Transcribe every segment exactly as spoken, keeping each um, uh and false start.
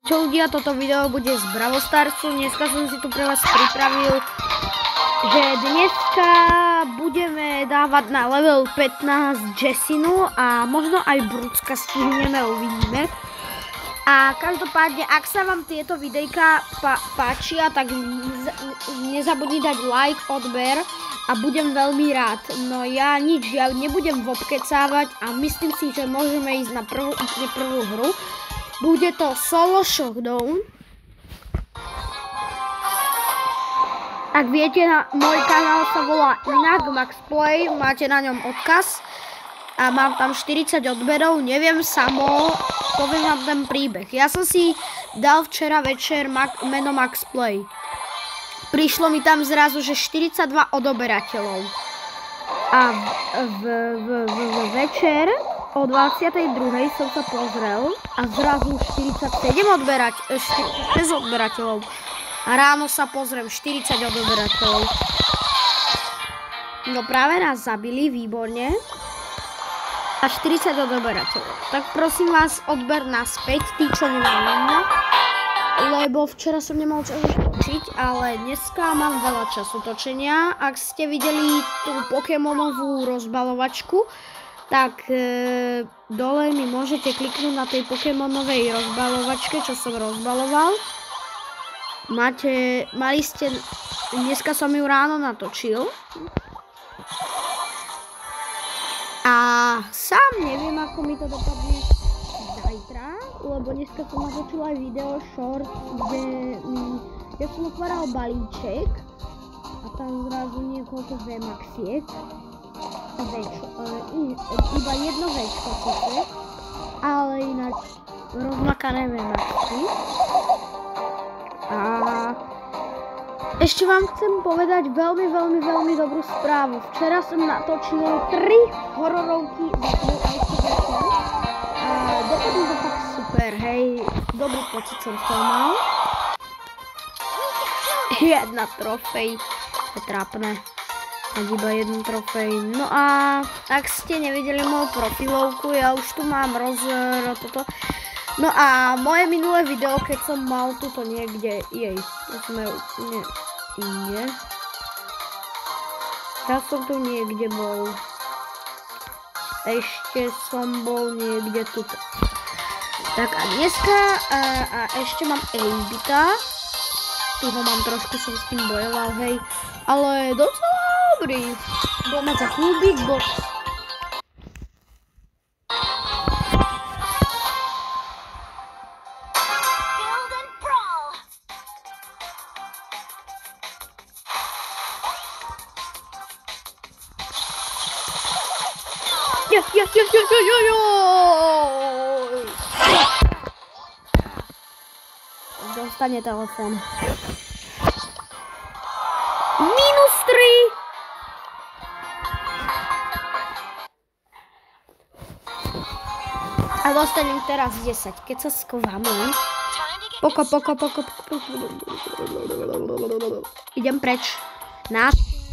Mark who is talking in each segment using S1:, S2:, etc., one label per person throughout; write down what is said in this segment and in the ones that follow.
S1: Čo ľudia, toto video bude z Brawl Starsu. Dneska som si tu pre vás pripravil, že dneska budeme dávať na level pätnásť Jessinu a možno aj Brucka stihneme, uvidíme. A každopádne, ak sa vám tieto videjka páčia, tak nezabudni dať like, odber a budem veľmi rád. No ja nič, ja nebudem obkecávať a myslím si, že môžeme ísť na prvú, úplne prvú hru. Bude to solo showdown. Ak viete, na, môj kanál sa volá inak, Maxplay, máte na ňom odkaz. A mám tam štyridsať odberov, neviem samo, poviem vám ten príbeh. Ja som si dal včera večer meno Maxplay. Prišlo mi tam zrazu, že štyridsaťdva odoberateľov. A v, v, v, v večer o dvadsiatej druhej som sa pozrel a zrazu štyridsaťsedem odberať, štyridsaťšesť odberateľov. A ráno sa pozriem, štyridsať odoberateľov. No práve nás zabili, výborne. A štyridsať odoberateľov. Tak prosím vás, odber naspäť, tí, čo nemajú. Lebo včera som nemal čas točiť, ale dneska mám veľa času točenia. Ak ste videli tú Pokémonovú rozbalovačku, tak e, dole mi môžete kliknúť na tej Pokémonovej rozbalovačke, čo som rozbaloval. Máte, mali ste, dneska som ju ráno natočil. A sám neviem, ako mi to dopadne zajtra, lebo dneska som natočil aj video short, kde mi, ja som otváral balíček a tam zrazu niekoľko V-maxiek. Večko, e, iba jedno večko sice, ale ináč rozmakané V-maxky. A ešte vám chcem povedať veľmi, veľmi, veľmi dobrú správu. Včera som natočil tri hororovky za svoj autovečer a dopadlo to tak super, hej, dobrý pocit som to mal. Jedna trofej, to je trápne. Tak iba jednu trofej. No a ak ste nevideli moju profilovku, ja už tu mám roz... toto. No a moje minulé video, keď som mal tuto niekde, jej, to sme úplne inde. Ja som tu niekde bol. Ešte som bol niekde tuto. Tak a dneska, a, a ešte mám Ejbita. Tu ho mám trošku, som s tým bojoval, hej. Ale docela dobrý. Budeme za chvíľu Big Box. Ja, ja, ja, ja, ja, ja, ja. Dostane telefon. Minus tri. A dostanem teraz desať, keď sa skováme. Poko, poko, poko, poko. Idem preč. Na...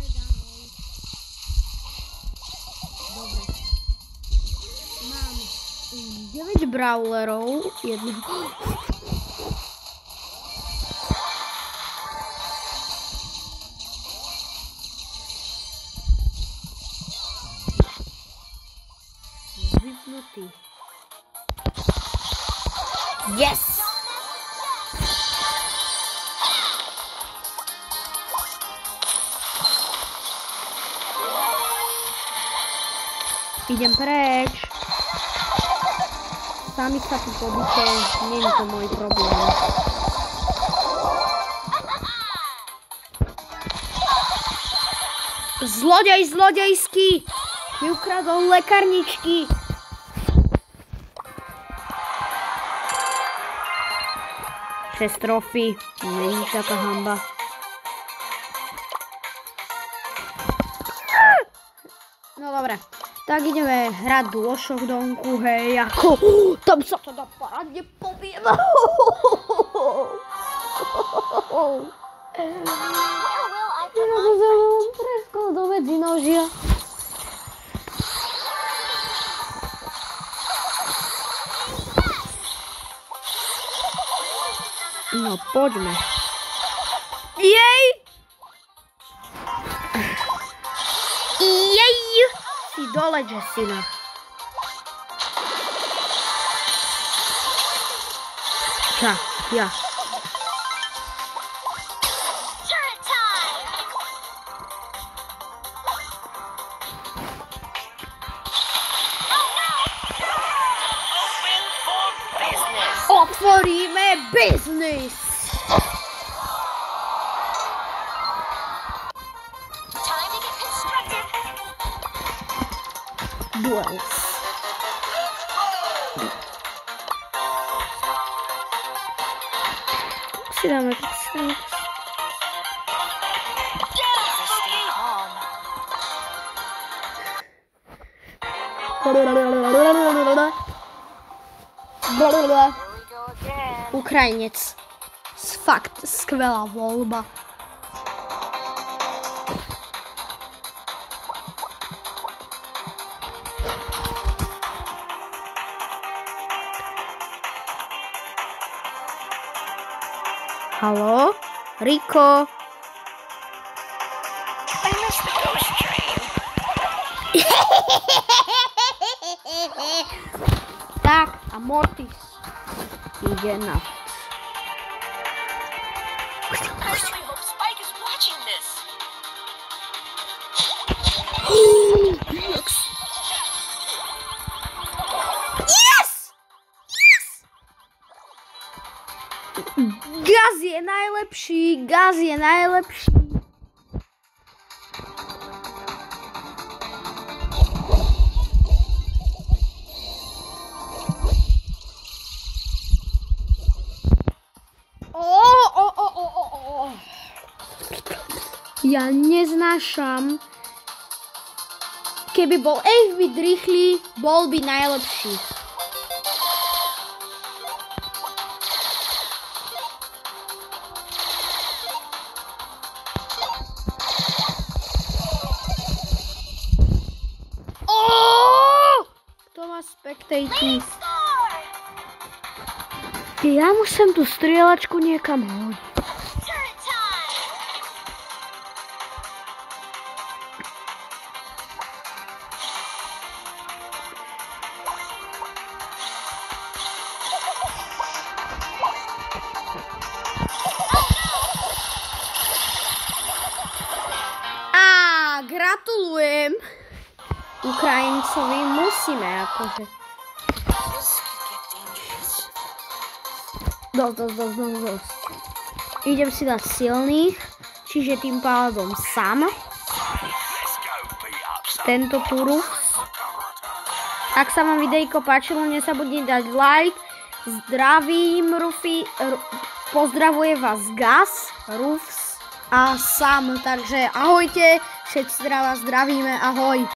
S1: Mám deväť brawlerov. Jedného... Vypnutý. Yes! Idem preč. Sami sa tu pobíte, nie je to môj problém. Zlodej, zlodejský! Mi ukradol lekárničky. šesť trofí, není taká hamba. No dobré, tak ideme hrať duo showdownku, hej, ako... Uh, tam sa to dá parádne poviem. Ja to sa vám preskol do medzinožia. No poďme. Jej! Jej! Si dole, Jessina. Ja, ja. Otvoríme biznis. Duels. Si dáme tak si dáme. Ukrajinec. Fakt skvelá voľba. Haló? Rico? Tak, a Mortis ide na... Gaz je najlepší, Gaz je najlepší. Oh, oh, oh, oh, oh. Ja neznášam. Keby bol Ace byť rýchly, bol by najlepší. Spectators. Ja musím tú strieľačku niekam hodiť. Á, gratulujem. Ukrajincovi musíme akože. Dosť, dosť, dosť, dosť, dosť. Idem si dať silných, čiže tým pádom sám. Tento Turuf. Ak sa vám videjko páčilo, nezabudnite dať like. Zdravím, Rufi. Pozdravuje vás Gaz, Rufs a Sam. Takže ahojte, všetci vás zdravíme, ahoj.